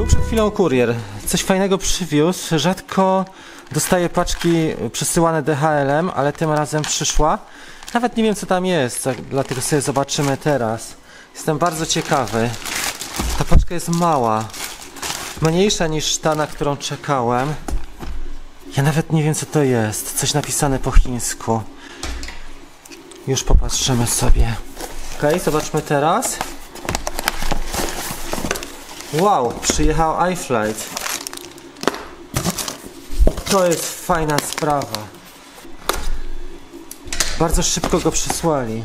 Był przed chwilą kurier. Coś fajnego przywiózł. Rzadko dostaję paczki przesyłane DHL-em, ale tym razem przyszła. Nawet nie wiem, co tam jest, dlatego sobie zobaczymy teraz. Jestem bardzo ciekawy. Ta paczka jest mała. Mniejsza niż ta, na którą czekałem. Ja nawet nie wiem, co to jest. Coś napisane po chińsku. Już popatrzymy sobie. Ok, zobaczmy teraz. Wow, przyjechał iFlight. To jest fajna sprawa. Bardzo szybko go przysłali.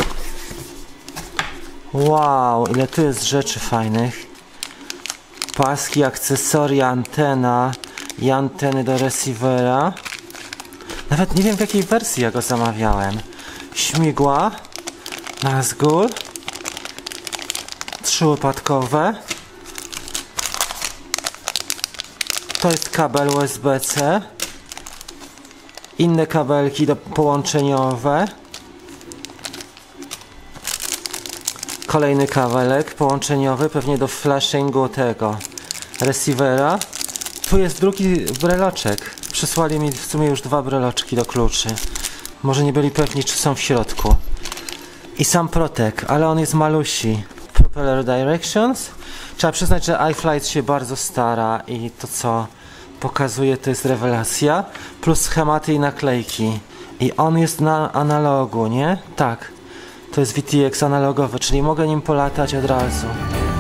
Wow, ile tu jest rzeczy fajnych. Paski, akcesoria, antena i anteny do receivera. Nawet nie wiem, w jakiej wersji ja go zamawiałem. Śmigła, Nazgul, 3-łopatkowe. To jest kabel USB-C. Inne kabelki połączeniowe. Kolejny kabelek połączeniowy, pewnie do flashingu tego receivera. Tu jest drugi breloczek. Przysłali mi w sumie już 2 breloczki do kluczy. Może nie byli pewni, czy są w środku. I sam protek, ale on jest malusi. Propeller Directions. Trzeba przyznać, że iFlight się bardzo stara i to, co pokazuje, to jest rewelacja. Plus schematy i naklejki. I on jest na analogu, nie? Tak. To jest VTX analogowy, czyli mogę nim polatać od razu.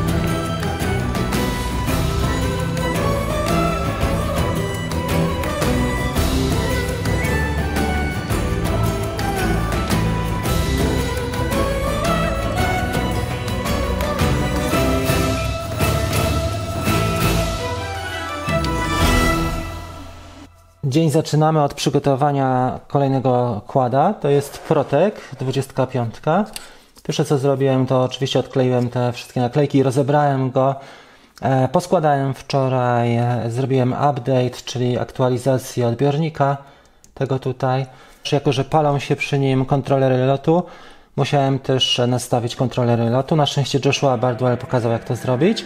Dzień zaczynamy od przygotowania kolejnego kłada. To jest Protek 25. Pierwsze, co zrobiłem, to oczywiście odkleiłem te wszystkie naklejki, rozebrałem go, poskładałem wczoraj, zrobiłem update, czyli aktualizację odbiornika tego tutaj. Jako że palą się przy nim kontrolery lotu, musiałem też nastawić kontrolery lotu. Na szczęście Joshua Bardwell pokazał, jak to zrobić.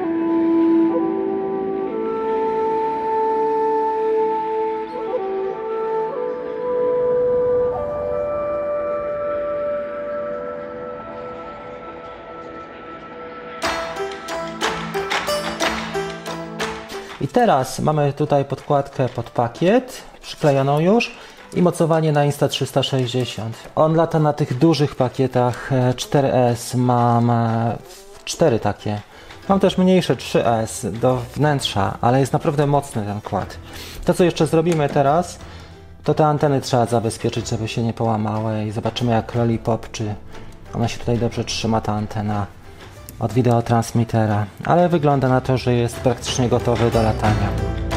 I teraz mamy tutaj podkładkę pod pakiet, przyklejoną już i mocowanie na Insta360. On lata na tych dużych pakietach 4S, mam 4 takie. Mam też mniejsze 3S do wnętrza, ale jest naprawdę mocny ten kład. To, co jeszcze zrobimy teraz, to te anteny trzeba zabezpieczyć, żeby się nie połamały i zobaczymy, jak Lollipop, czy ona się tutaj dobrze trzyma, ta antena od wideotransmitera, ale wygląda na to, że jest praktycznie gotowy do latania.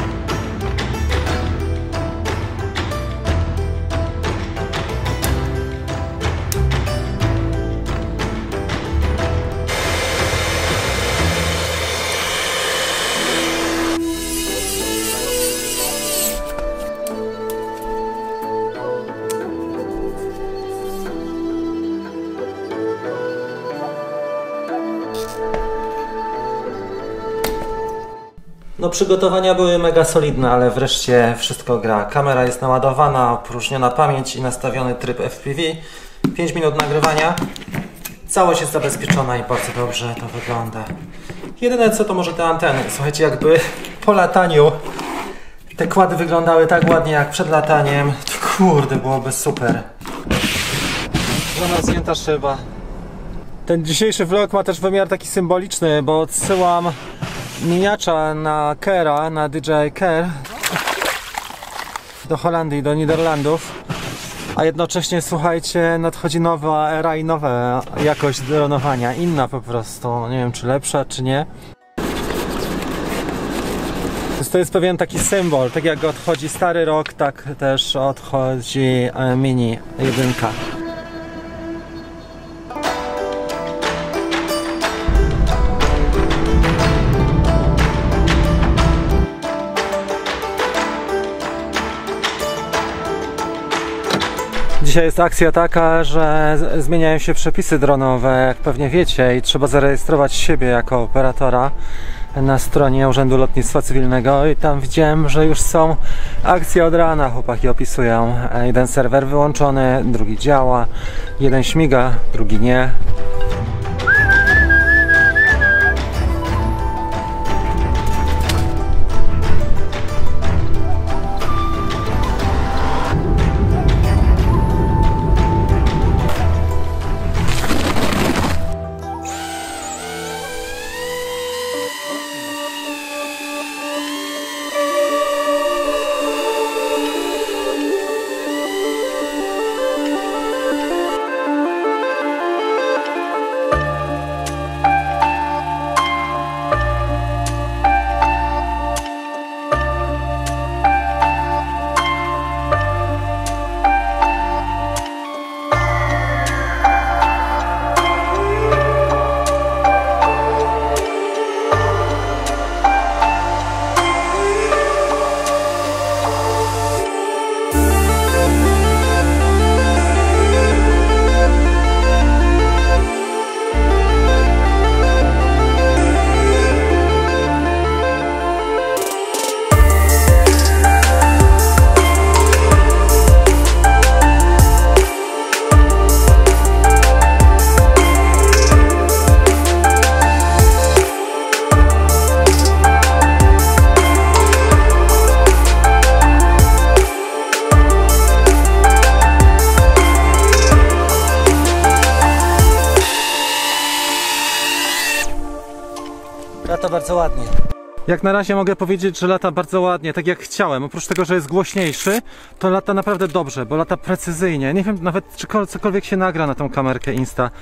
No, przygotowania były mega solidne, ale wreszcie wszystko gra. Kamera jest naładowana, opróżniona pamięć i nastawiony tryb FPV. 5 minut nagrywania. Całość jest zabezpieczona i bardzo dobrze to wygląda. Jedyne co, to może te anteny. Słuchajcie, jakby po lataniu te kłady wyglądały tak ładnie jak przed lataniem, to kurde, byłoby super. Zamarznięta szyba. Ten dzisiejszy vlog ma też wymiar taki symboliczny, bo odsyłam miniacza na Kera, na DJI Care do Holandii, do Niderlandów, a jednocześnie, słuchajcie, nadchodzi nowa era i nowa jakość dronowania, inna po prostu, nie wiem, czy lepsza, czy nie. To jest pewien taki symbol, tak jak odchodzi stary rok, tak też odchodzi Mini 1. Dzisiaj jest akcja taka, że zmieniają się przepisy dronowe, jak pewnie wiecie, i trzeba zarejestrować siebie jako operatora. na stronie Urzędu Lotnictwa Cywilnego i tam widziałem, że już są akcje od rana, chłopaki opisują. Jeden serwer wyłączony, drugi działa, jeden śmiga, drugi nie. Lata bardzo ładnie. Jak na razie mogę powiedzieć, że lata bardzo ładnie, tak jak chciałem. Oprócz tego, że jest głośniejszy, to lata naprawdę dobrze, bo lata precyzyjnie. Nie wiem nawet, czy cokolwiek się nagra na tą kamerkę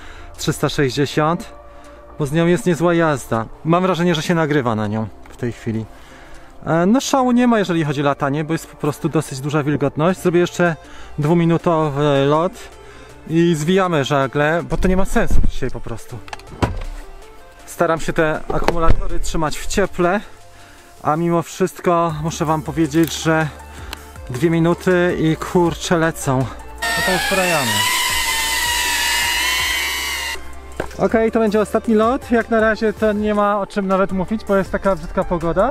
Insta360, bo z nią jest niezła jazda. Mam wrażenie, że się nagrywa na nią w tej chwili. No szału nie ma, jeżeli chodzi o latanie, bo jest po prostu dosyć duża wilgotność. Zrobię jeszcze 2-minutowy lot i zwijamy żagle, bo to nie ma sensu dzisiaj po prostu. Staram się te akumulatory trzymać w cieple, a mimo wszystko muszę wam powiedzieć, że 2 minuty i kurcze lecą. No to już porajamy. Ok, to będzie ostatni lot. Jak na razie to nie ma o czym nawet mówić, bo jest taka brzydka pogoda.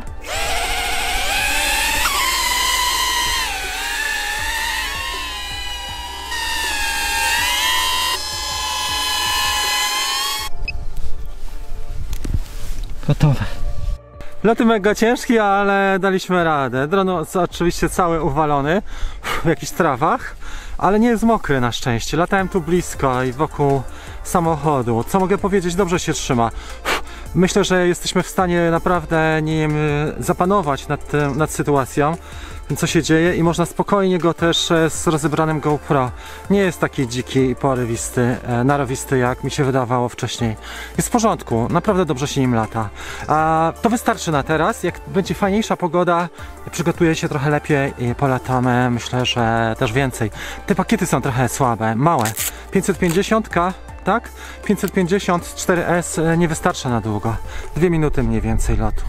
Gotowe. Loty mega ciężkie, ale daliśmy radę. Dron oczywiście cały uwalony w jakichś trawach, ale nie jest mokry na szczęście. Latałem tu blisko i wokół samochodu. Co mogę powiedzieć? Dobrze się trzyma. Myślę, że jesteśmy w stanie naprawdę nim zapanować nad sytuacją, co się dzieje, i można spokojnie go też z rozebranym GoPro. Nie jest taki dziki i porywisty, narowisty, jak mi się wydawało wcześniej. Jest w porządku, naprawdę dobrze się nim lata. To wystarczy na teraz. Jak będzie fajniejsza pogoda, przygotuję się trochę lepiej i polatamy, myślę, że też więcej. Te pakiety są trochę słabe, małe. 550, tak? 550 4S nie wystarcza na długo. 2 minuty mniej więcej lotu.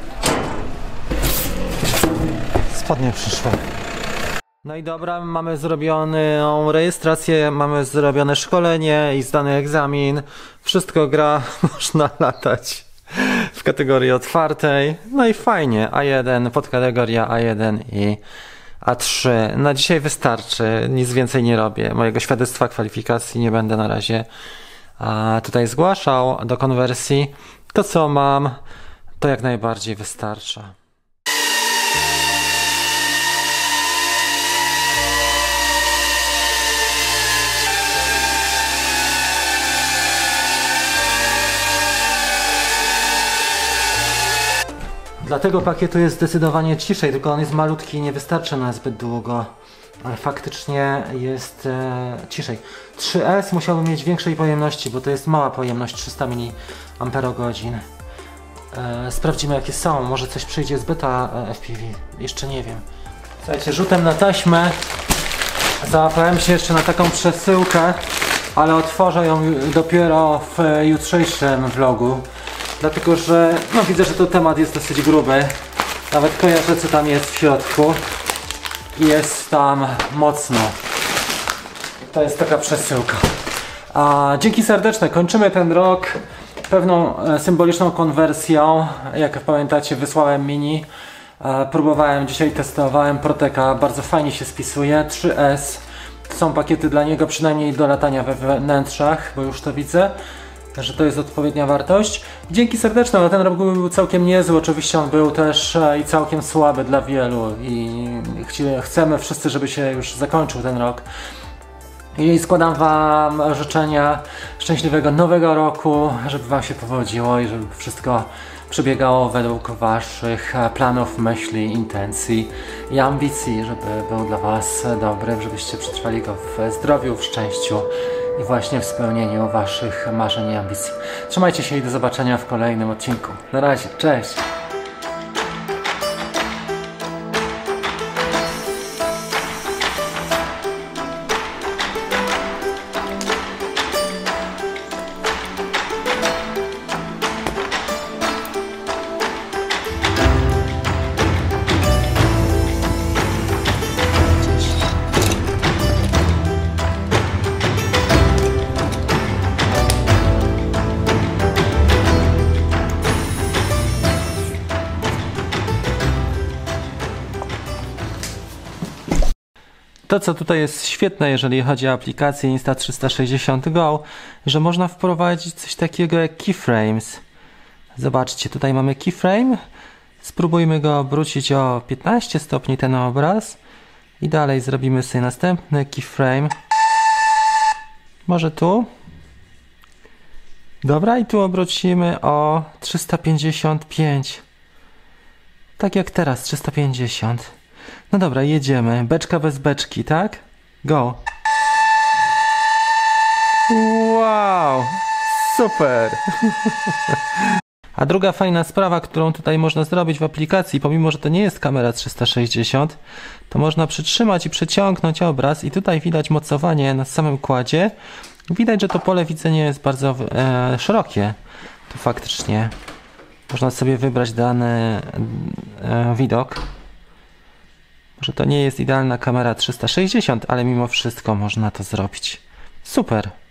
Spodnie przyszły. No i dobra, mamy zrobioną rejestrację, mamy zrobione szkolenie i zdany egzamin. Wszystko gra, można latać w kategorii otwartej. No i fajnie, A1, podkategoria A1 i A3. Na dzisiaj wystarczy, nic więcej nie robię. Mojego świadectwa kwalifikacji nie będę na razie tutaj zgłaszał do konwersji. To co mam, to jak najbardziej wystarcza. Dla tego pakietu jest zdecydowanie ciszej, tylko on jest malutki i nie wystarczy na zbyt długo. Ale faktycznie jest ciszej. 3S musiałbym mieć większej pojemności, bo to jest mała pojemność, 300 mAh. Sprawdzimy jakie są, może coś przyjdzie z beta FPV, jeszcze nie wiem. Słuchajcie, rzutem na taśmę załapałem się jeszcze na taką przesyłkę, ale otworzę ją dopiero w jutrzejszym vlogu. Dlatego, że no, widzę, że to temat jest dosyć gruby. Nawet kojarzę, co tam jest w środku. Jest tam mocno. To jest taka przesyłka. Dzięki serdeczne. Kończymy ten rok pewną symboliczną konwersją. Jak pamiętacie, wysłałem mini. Próbowałem dzisiaj, testowałem Proteka, bardzo fajnie się spisuje. 3S, są pakiety dla niego, przynajmniej do latania we wnętrzach, bo już to widzę, że to jest odpowiednia wartość. Dzięki serdeczne, no ten rok był całkiem niezły, oczywiście on był też i całkiem słaby dla wielu i chcemy wszyscy, żeby się już zakończył ten rok. I składam Wam życzenia szczęśliwego nowego roku, żeby Wam się powodziło i żeby wszystko przebiegało według Waszych planów, myśli, intencji i ambicji, żeby był dla Was dobry, żebyście przetrwali go w zdrowiu, w szczęściu i właśnie w spełnieniu Waszych marzeń i ambicji. Trzymajcie się i do zobaczenia w kolejnym odcinku. Na razie, cześć! To, co tutaj jest świetne, jeżeli chodzi o aplikację Insta360 Go, że można wprowadzić coś takiego jak keyframes. Zobaczcie, tutaj mamy keyframe. Spróbujmy go obrócić o 15 stopni ten obraz. I dalej zrobimy sobie następny keyframe. Może tu. Dobra, i tu obrócimy o 355. Tak jak teraz, 350. No dobra, jedziemy. Beczka bez beczki, tak? Go. Wow! Super! A druga fajna sprawa, którą tutaj można zrobić w aplikacji, pomimo że to nie jest kamera 360, to można przytrzymać i przeciągnąć obraz i tutaj widać mocowanie na samym kładzie. Widać, że to pole widzenia jest bardzo szerokie. Tu faktycznie można sobie wybrać dany widok. Może to nie jest idealna kamera 360, ale mimo wszystko można to zrobić. Super!